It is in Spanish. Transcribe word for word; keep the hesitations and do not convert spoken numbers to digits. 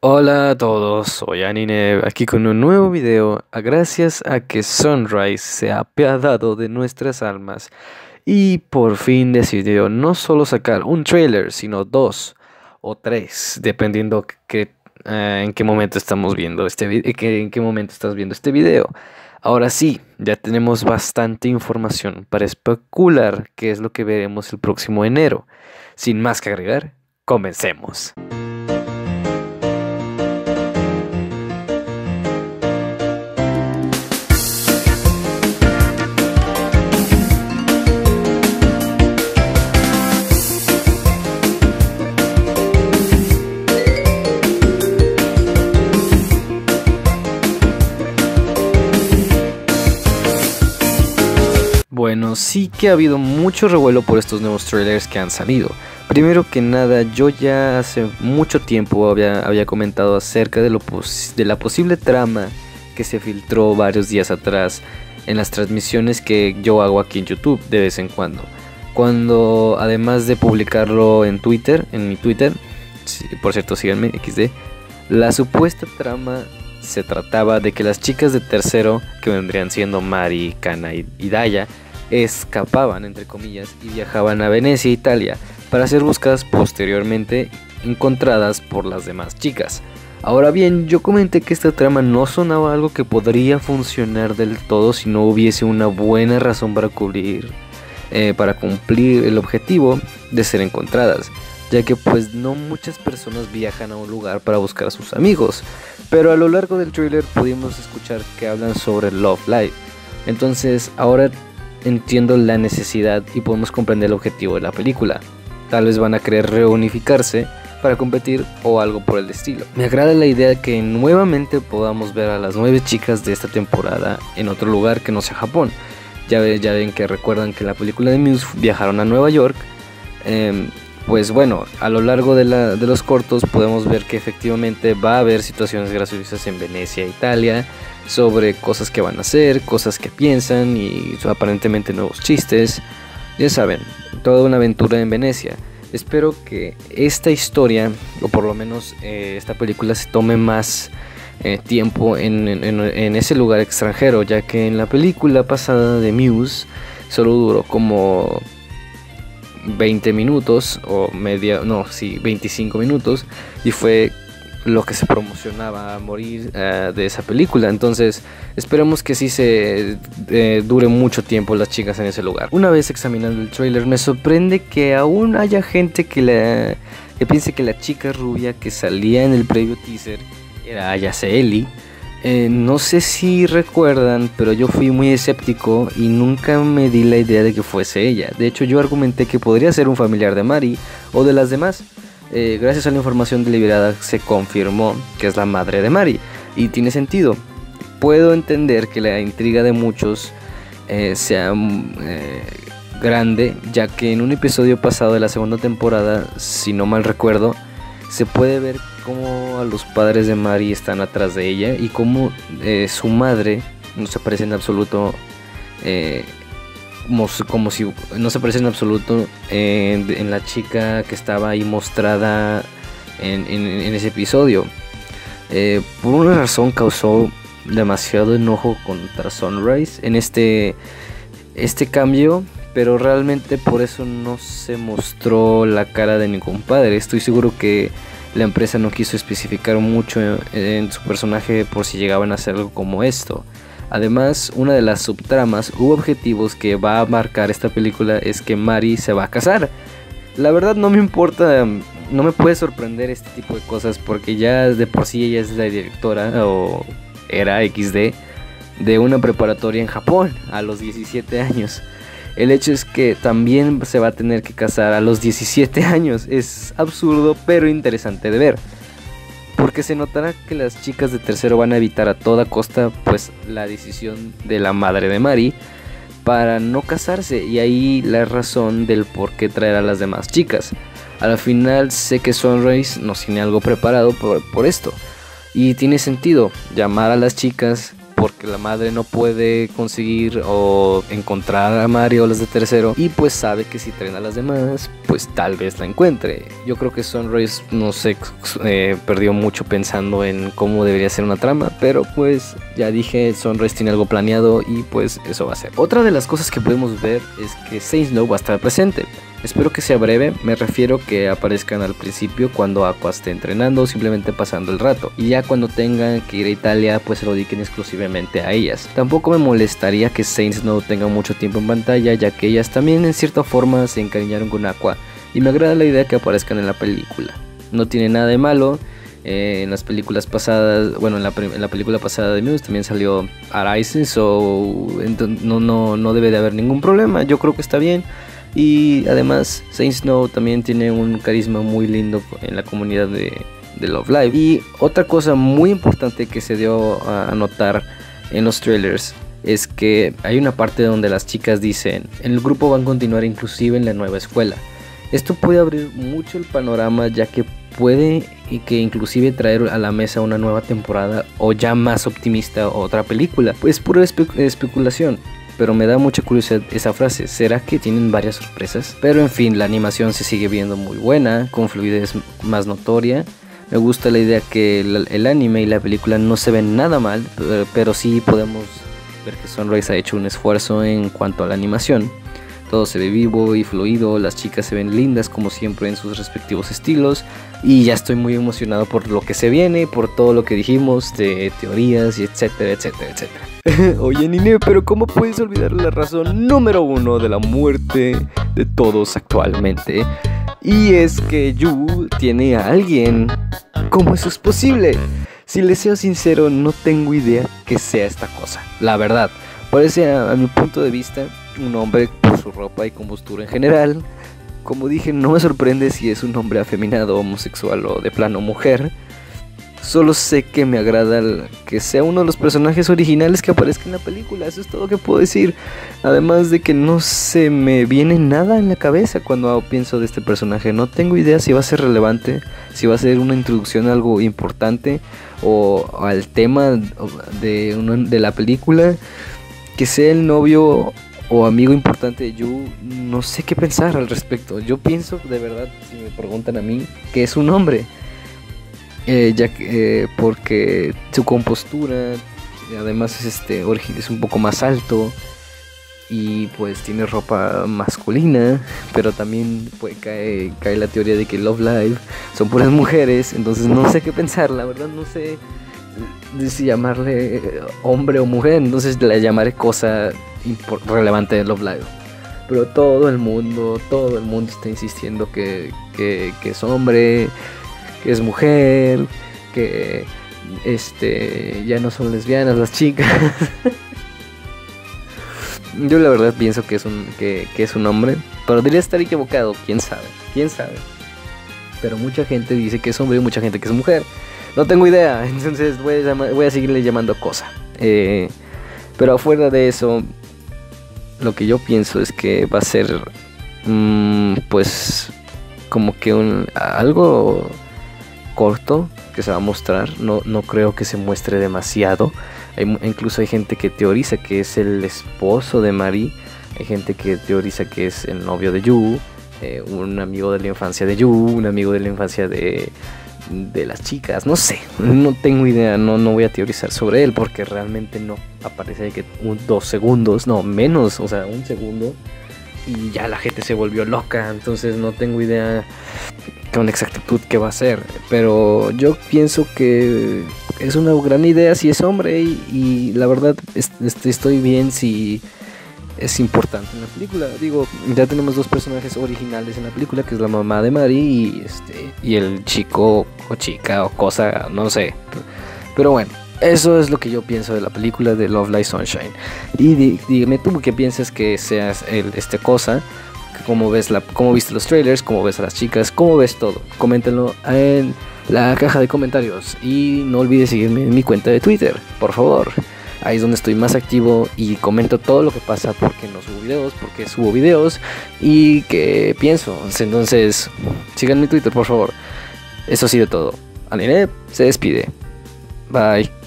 Hola a todos, soy Anine, aquí con un nuevo video, a gracias a que Sunrise se ha apiadado de nuestras almas y por fin decidió no solo sacar un trailer, sino dos o tres, dependiendo que, eh, en qué momento estamos viendo este video, en qué momento estás viendo este video. Ahora sí, ya tenemos bastante información para especular qué es lo que veremos el próximo enero. Sin más que agregar, comencemos. Bueno, sí que ha habido mucho revuelo por estos nuevos trailers que han salido. Primero que nada, yo ya hace mucho tiempo había, había comentado acerca de, lo de la posible trama que se filtró varios días atrás en las transmisiones que yo hago aquí en YouTube de vez en cuando. Cuando además de publicarlo en Twitter, en mi Twitter, por cierto síganme, equis de, la supuesta trama se trataba de que las chicas de tercero, que vendrían siendo Mari, Kana y, y Daya, escapaban, entre comillas, y viajaban a Venecia, Italia, para ser buscadas posteriormente encontradas por las demás chicas. Ahora bien, yo comenté que esta trama no sonaba algo que podría funcionar del todo si no hubiese una buena razón para cubrir, eh, para cumplir el objetivo de ser encontradas, ya que pues no muchas personas viajan a un lugar para buscar a sus amigos, pero a lo largo del trailer pudimos escuchar que hablan sobre Love Live. Entonces ahora entiendo la necesidad y podemos comprender el objetivo de la película. Tal vez van a querer reunificarse para competir o algo por el estilo. Me agrada la idea que nuevamente podamos ver a las nueve chicas de esta temporada en otro lugar que no sea Japón. Ya, ve, ya ven que recuerdan que en la película de Muse viajaron a Nueva York. Eh, Pues bueno, a lo largo de, la, de los cortos podemos ver que efectivamente va a haber situaciones graciosas en Venecia, Italia, sobre cosas que van a hacer, cosas que piensan y aparentemente nuevos chistes. Ya saben, toda una aventura en Venecia. Espero que esta historia, o por lo menos eh, esta película, se tome más eh, tiempo en, en, en ese lugar extranjero, ya que en la película pasada de Muse solo duró como veinte minutos o media, no, sí, veinticinco minutos, y fue lo que se promocionaba a morir uh, de esa película. Entonces esperemos que sí se eh, dure mucho tiempo las chicas en ese lugar. Una vez examinando el trailer, me sorprende que aún haya gente que, la, que piense que la chica rubia que salía en el previo teaser era Ayase Ellie. Eh, no sé si recuerdan, pero yo fui muy escéptico y nunca me di la idea de que fuese ella. De hecho, yo argumenté que podría ser un familiar de Mari o de las demás. Eh, gracias a la información deliberada se confirmó que es la madre de Mari, y tiene sentido. Puedo entender que la intriga de muchos eh, sea eh, grande, ya que en un episodio pasado de la segunda temporada, si no mal recuerdo, se puede ver cómo a los padres de Mari están atrás de ella y cómo eh, su madre no se parece en absoluto, eh, como, como si no se parece en absoluto eh, en la chica que estaba ahí mostrada en, en, en ese episodio. Eh, por una razón causó demasiado enojo contra Sunrise en este, este cambio. Pero realmente por eso no se mostró la cara de ningún padre. Estoy seguro que la empresa no quiso especificar mucho en su personaje por si llegaban a hacer algo como esto. Además, una de las subtramas u objetivos que va a marcar esta película es que Mari se va a casar. La verdad no me importa, no me puede sorprender este tipo de cosas porque ya de por sí ella es la directora, o era equis de, de una preparatoria en Japón a los diecisiete años. El hecho es que también se va a tener que casar a los diecisiete años. Es absurdo pero interesante de ver, porque se notará que las chicas de tercero van a evitar a toda costa pues la decisión de la madre de Mari para no casarse, y ahí la razón del por qué traer a las demás chicas. Al final sé que Sunrise nos tiene algo preparado por, por esto, y tiene sentido llamar a las chicas porque la madre no puede conseguir o encontrar a Mari o las de tercero, y pues sabe que si traen a las demás, pues tal vez la encuentre. Yo creo que Sunrise, no sé, eh, perdió mucho pensando en cómo debería ser una trama, pero pues ya dije, Sunrise tiene algo planeado y pues eso va a ser. Otra de las cosas que podemos ver es que Saint Snow va a estar presente. Espero que sea breve, me refiero que aparezcan al principio cuando Aqua esté entrenando o simplemente pasando el rato, y ya cuando tengan que ir a Italia pues se lo dediquen exclusivamente a ellas. Tampoco me molestaría que Saint Snow tenga mucho tiempo en pantalla, ya que ellas también en cierta forma se encariñaron con Aqua, y me agrada la idea que aparezcan en la película. No tiene nada de malo. Eh, en las películas pasadas, bueno, en la, en la película pasada de Muse también salió Arise, so no, no, no debe de haber ningún problema, yo creo que está bien. Y además Saint Snow también tiene un carisma muy lindo en la comunidad de, de Love Live. Y otra cosa muy importante que se dio a notar en los trailers es que hay una parte donde las chicas dicen: el grupo va a continuar inclusive en la nueva escuela. Esto puede abrir mucho el panorama, ya que puede y que inclusive traer a la mesa una nueva temporada, o ya más optimista, otra película. Pues pura espe especulación, pero me da mucha curiosidad esa frase. ¿Será que tienen varias sorpresas? Pero en fin, la animación se sigue viendo muy buena, con fluidez más notoria. Me gusta la idea que el, el anime y la película no se ven nada mal, pero, pero sí podemos ver que Sunrise ha hecho un esfuerzo en cuanto a la animación. Todo se ve vivo y fluido, las chicas se ven lindas como siempre en sus respectivos estilos, y ya estoy muy emocionado por lo que se viene, por todo lo que dijimos de teorías y etcétera, etcétera, etcétera. Oye, Nine, pero ¿cómo puedes olvidar la razón número uno de la muerte de todos actualmente? Y es que Yu tiene a alguien. ¿Cómo eso es posible? Si les soy sincero, no tengo idea qué sea esta cosa. La verdad, parece a, a mi punto de vista un hombre por su ropa y compostura en general. Como dije, no me sorprende si es un hombre afeminado, homosexual o de plano mujer. Solo sé que me agrada el, que sea uno de los personajes originales que aparezca en la película. Eso es todo lo que puedo decir. Además de que no se me viene nada en la cabeza cuando pienso de este personaje. No tengo idea si va a ser relevante, si va a ser una introducción a algo importante o al tema de, una, de la película. Que sea el novio o amigo importante de Yu, no sé qué pensar al respecto. Yo pienso, de verdad, si me preguntan a mí, que es un hombre. Eh, ya que, eh, porque su compostura, además es, este, es un poco más alto, y pues tiene ropa masculina, pero también pues, cae, cae la teoría de que Love Live son puras mujeres. Entonces no sé qué pensar, la verdad no sé si llamarle hombre o mujer, entonces le llamaré cosa relevante de Love Live. Pero todo el mundo, todo el mundo está insistiendo que, que, que es hombre, que es mujer, que este ya no son lesbianas las chicas. Yo la verdad pienso que es un que, que es un hombre, pero debería estar equivocado, quién sabe, quién sabe. Pero mucha gente dice que es hombre y mucha gente que es mujer. No tengo idea, entonces voy a, llamar, voy a seguirle llamando cosa. Eh, pero afuera de eso, lo que yo pienso es que va a ser, mmm, pues, como que un algo corto que se va a mostrar. No, no creo que se muestre demasiado. Hay, incluso hay gente que teoriza que es el esposo de Mari. Hay gente que teoriza que es el novio de Yu, eh, un amigo de la infancia de Yu, un amigo de la infancia de... de las chicas, no sé, no tengo idea, no, no voy a teorizar sobre él porque realmente no aparece que un, dos segundos, no, menos, o sea, un segundo y ya la gente se volvió loca, entonces no tengo idea con exactitud qué va a ser, pero yo pienso que es una gran idea si es hombre y, y la verdad est- estoy bien si es importante en la película. Digo, ya tenemos dos personajes originales en la película, que es la mamá de Mari y este y el chico o chica o cosa, no sé. Pero bueno, eso es lo que yo pienso de la película de Love Live Sunshine. Y dí, dígame tú qué piensas que seas el, este cosa, cómo ves la, cómo viste los trailers, cómo ves a las chicas, cómo ves todo. Coméntenlo en la caja de comentarios y no olvides seguirme en mi cuenta de Twitter, por favor. Ahí es donde estoy más activo y comento todo lo que pasa, porque no subo videos, porque subo videos y qué pienso. Entonces, sigan mi Twitter, por favor. Eso ha sido todo. Aline se despide. Bye.